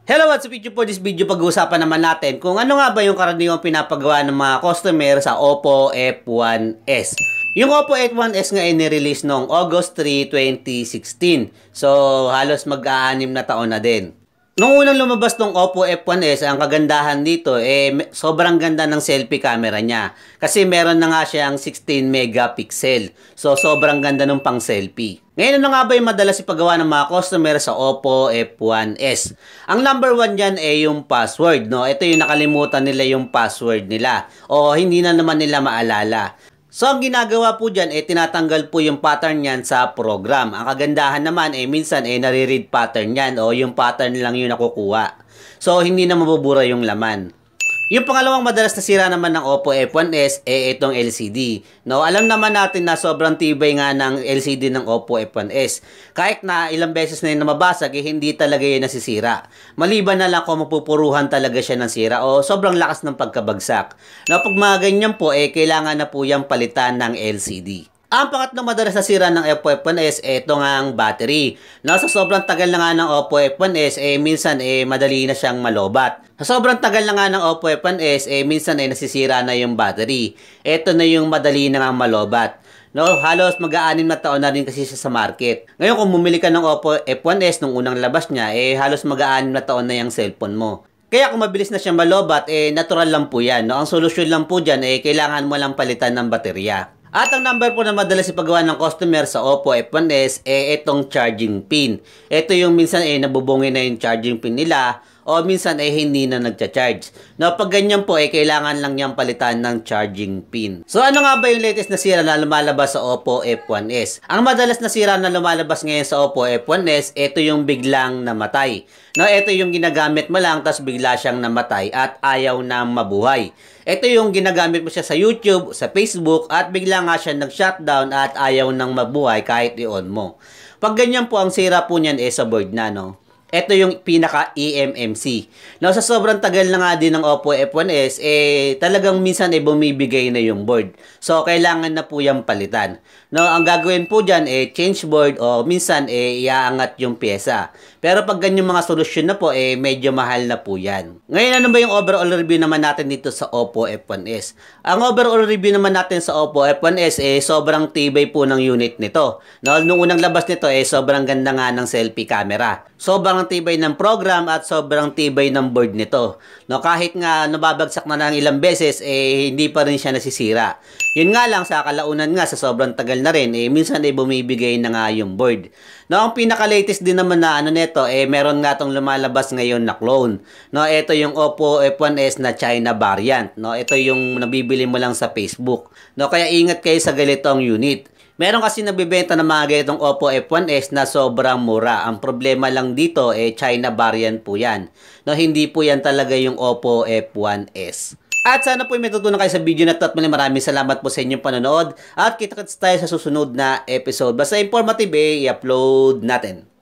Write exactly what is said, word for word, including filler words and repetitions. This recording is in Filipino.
Hello, what's up YouTube? For this video, pag-uusapan naman natin kung ano nga ba yung karaniwang pinapagawa ng mga customer sa Oppo F one S. Yung Oppo F one S nga ay nirelease noong August three, twenty sixteen. So, halos mag-aanim na taon na din. Nung unang lumabas tong Oppo F one S, ang kagandahan dito, eh, sobrang ganda ng selfie camera niya. Kasi meron na nga siyang sixteen megapixel. So, sobrang ganda ng pang selfie. Ngayon, ano nga ba yung madalas ipagawa ng mga customer sa Oppo F one S? Ang number one dyan ay yung password, no? Ito yung nakalimutan nila yung password nila. O hindi na naman nila maalala. So, ang ginagawa po dyan, eh, tinatanggal po yung pattern yan sa program. Ang kagandahan naman, eh, minsan, eh, nare-read pattern yan o yung pattern lang yung nakukuha. So, hindi na mabubura yung laman. Yung pangalawang madalas na sira naman ng Oppo F one S, eh, itong L C D. No, alam naman natin na sobrang tibay nga ng L C D ng Oppo F one S. Kahit na ilang beses na yun na mabasag, eh, hindi talaga yun nasisira. Maliban na lang kung mapupuruhan talaga siya ng sira o sobrang lakas ng pagkabagsak. No, pag mga ganyan po, eh, kailangan na po yung palitan ng L C D. Ang pangatlong madalas na sira ng Oppo F one S, eh, ito nga ang battery. No, sa sobrang tagal na nga ng Oppo F one S, eh, minsan eh, madali na siyang malobat. Sa sobrang tagal na nga ng Oppo F one S, eh, minsan eh, nasisira na yung battery. Ito na yung madali na nga malobat. No, halos mag-aanim na taon na rin kasi siya sa market. Ngayon, kung bumili ka ng Oppo F one S nung unang labas niya, eh, halos mag-aanim na taon na yung cellphone mo. Kaya kung mabilis na siyang malobat, eh, natural lang po yan. No? Ang solusyon lang po dyan, eh, kailangan mo lang palitan ng baterya. At ang number po na madalas ipagawa ng customer sa Oppo F one S, eh, itong charging pin. Ito yung minsan, eh, nabubungin na yung charging pin nila, o minsan ay eh, hindi na nagcha-charge. No, pag ganyan po, eh, kailangan lang niyang palitan ng charging pin. So, ano nga ba yung latest na sira na lumalabas sa Oppo F one S? Ang madalas na sira na lumalabas ngayon sa Oppo F one S, ito yung biglang namatay. No, ito yung ginagamit mo lang, tapos bigla siyang namatay at ayaw na mabuhay. Ito yung ginagamit mo siya sa YouTube, sa Facebook, at bigla nga siya nag-shutdown at ayaw nang mabuhay kahit i-on mo. Pag ganyan po, ang sira po niyan eh sa board na, no? Ito yung pinaka-E M M C. Now, sa sobrang tagal na nga din ng Oppo F one S, eh, talagang minsan eh, bumibigay na yung board. So, kailangan na po yung palitan. No, ang gagawin po dyan, eh, change board o minsan, eh, iaangat yung pyesa. Pero pag ganyan mga solusyon na po, eh, medyo mahal na po yan. Ngayon, ano ba yung overall review naman natin dito sa Oppo F one S? Ang overall review naman natin sa Oppo F one S, eh, sobrang tibay po ng unit nito. No, nung unang labas nito, eh, sobrang ganda nga ng selfie camera. Sobrang tibay ng program at sobrang tibay ng board nito. No, kahit nga nababagsak na ng ilang beses, eh, hindi pa rin siya nasisira. Yun nga lang, sa kalaunan nga, sa sobrang tagal na rin, eh, minsan eh, bumibigay na nga yung board. No, ang pinaka-latest din naman na ano nito, eh, meron nga tong lumalabas ngayon na clone. No, ito yung Oppo F one S na China variant. No, ito yung nabibili mo lang sa Facebook. No, kaya ingat kayo sa ganitong unit. Meron kasi nabibenta ng mga ganitong Oppo F one S na sobrang mura. Ang problema lang dito, eh, China variant po yan. No, hindi po yan talaga yung Oppo F one S. At sana po may tutunan kayo sa video na ito at maraming salamat po sa inyong panonood. At kita-kits tayo sa susunod na episode. Basta informative, eh, i-upload natin.